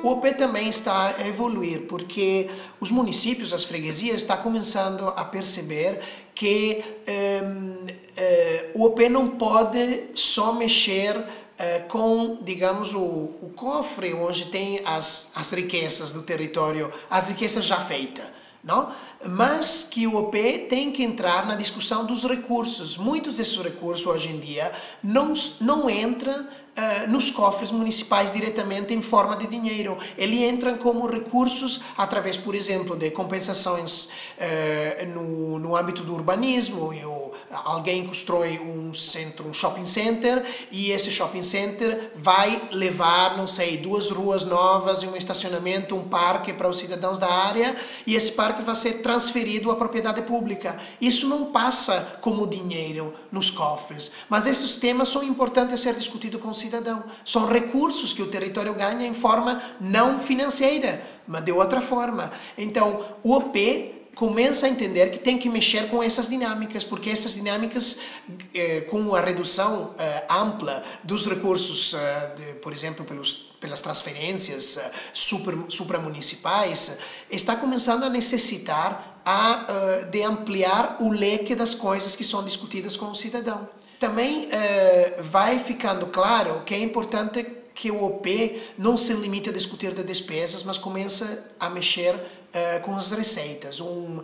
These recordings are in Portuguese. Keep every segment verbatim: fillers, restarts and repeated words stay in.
o O P também está a evoluir, porque os municípios, as freguesias, estão começando a perceber que um, uh, o O P não pode só mexer uh, com, digamos, o, o cofre onde tem as, as riquezas do território, as riquezas já feitas, não? Mas que o O P tem que entrar na discussão dos recursos. Muitos desses recursos, hoje em dia, não, não entram Uh, nos cofres municipais diretamente em forma de dinheiro. Eles entram como recursos através, por exemplo, de compensações uh, no, no âmbito do urbanismo. Eu, alguém constrói um centro, um shopping center, e esse shopping center vai levar, não sei, duas ruas novas e um estacionamento, um parque para os cidadãos da área, e esse parque vai ser transferido à propriedade pública. Isso não passa como dinheiro nos cofres, mas esses temas são importantes a ser discutidos com os cidadão. São recursos que o território ganha em forma não financeira, mas de outra forma. Então, o O P começa a entender que tem que mexer com essas dinâmicas, porque essas dinâmicas, eh, com a redução eh, ampla dos recursos, eh, de, por exemplo, pelos, pelas transferências eh, super, supramunicipais, está começando a necessitar a, uh, de ampliar o leque das coisas que são discutidas com o cidadão. Também uh, vai ficando claro que é importante que o O P não se limite a discutir de despesas, mas começa a mexer uh, com as receitas. Um,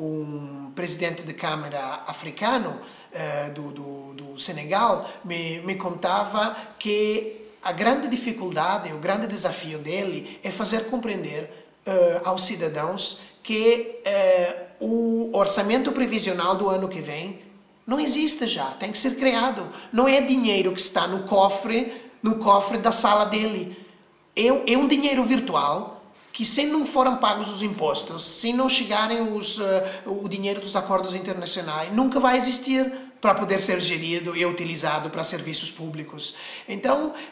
um presidente de Câmara africano uh, do, do, do Senegal me, me contava que a grande dificuldade, o grande desafio dele é fazer compreender uh, aos cidadãos que uh, o orçamento previsional do ano que vem não existe já, tem que ser criado. Não é dinheiro que está no cofre, no cofre da sala dele. É, é um dinheiro virtual que, se não forem pagos os impostos, se não chegarem os, uh, o dinheiro dos acordos internacionais, nunca vai existir para poder ser gerido e utilizado para serviços públicos. Então, uh,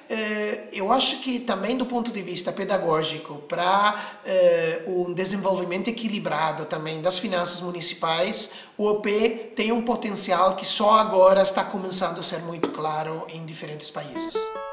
eu acho que também do ponto de vista pedagógico, para uh, um desenvolvimento equilibrado também das finanças municipais, o O P tem um potencial que só agora está começando a ser muito claro em diferentes países.